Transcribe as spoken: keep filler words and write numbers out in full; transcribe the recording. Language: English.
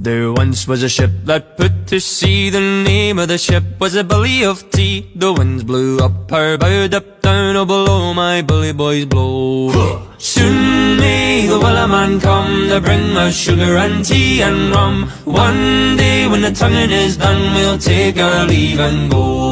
There once was a ship that put to sea. The name of the ship was a Billy of Tea. The winds blew up her bow, up down, oh below my bully boys blow. Soon may the Wellerman come to bring us sugar and tea and rum. One day when the tonguing is done, we'll take our leave and go.